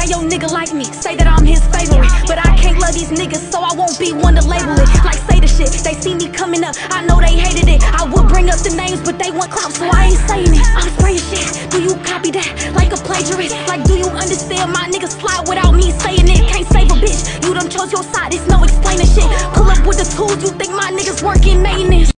Why your nigga like me? Say that I'm his favorite. But I can't love these niggas, so I won't be one to label it. Like say the shit, they see me coming up, I know they hated it. I would bring up the names, but they want clout, so I ain't saying it. I'm spraying shit, do you copy that? Like a plagiarist, like do you understand my